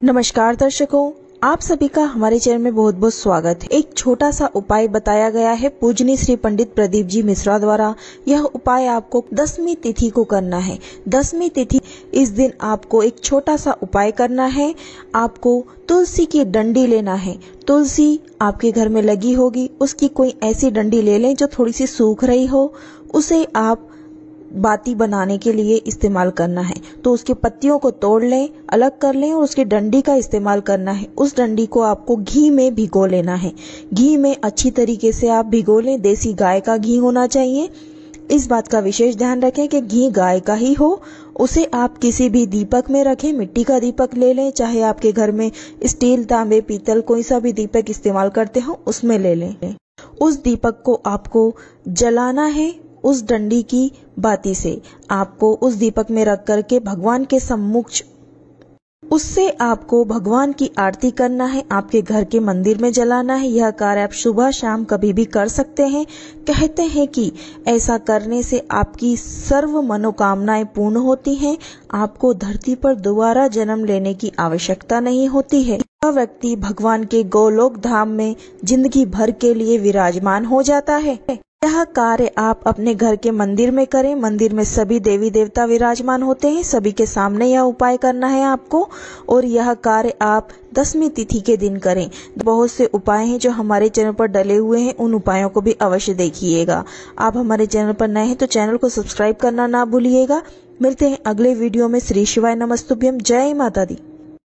नमस्कार दर्शकों, आप सभी का हमारे चैनल में बहुत बहुत स्वागत है। एक छोटा सा उपाय बताया गया है पूजनीय श्री पंडित प्रदीप जी मिश्रा द्वारा। यह उपाय आपको 10वीं तिथि को करना है। 10वीं तिथि इस दिन आपको एक छोटा सा उपाय करना है। आपको तुलसी की डंडी लेना है। तुलसी आपके घर में लगी होगी, उसकी कोई ऐसी डंडी ले लें जो थोड़ी सी सूख रही हो। उसे आप बाती बनाने के लिए इस्तेमाल करना है। तो उसके पत्तियों को तोड़ लें, अलग कर लें और उसकी डंडी का इस्तेमाल करना है। उस डंडी को आपको घी में भिगो लेना है। घी में अच्छी तरीके से आप भिगो लें। देसी गाय का घी होना चाहिए। इस बात का विशेष ध्यान रखें कि घी गाय का ही हो। उसे आप किसी भी दीपक में रखें। मिट्टी का दीपक ले लें, चाहे आपके घर में स्टील, तांबे, पीतल कोई सा भी दीपक इस्तेमाल करते हो उसमें ले लें। उस दीपक को आपको जलाना है। उस डंडी की बाती से आपको उस दीपक में रख करके भगवान के सम्मुख उससे आपको भगवान की आरती करना है। आपके घर के मंदिर में जलाना है। यह कार्य आप सुबह शाम कभी भी कर सकते हैं। कहते हैं कि ऐसा करने से आपकी सर्व मनोकामनाएं पूर्ण होती हैं। आपको धरती पर दोबारा जन्म लेने की आवश्यकता नहीं होती है। यह व्यक्ति भगवान के गोलोक धाम में जिंदगी भर के लिए विराजमान हो जाता है। यह कार्य आप अपने घर के मंदिर में करें। मंदिर में सभी देवी देवता विराजमान होते हैं। सभी के सामने यह उपाय करना है आपको, और यह कार्य आप 10वीं तिथि के दिन करें। बहुत से उपाय हैं जो हमारे चैनल पर डले हुए हैं, उन उपायों को भी अवश्य देखिएगा। आप हमारे चैनल पर नए हैं तो चैनल को सब्सक्राइब करना ना भूलिएगा। मिलते हैं अगले वीडियो में। श्री शिवाय नमस्तुभ्यम। जय माता दी।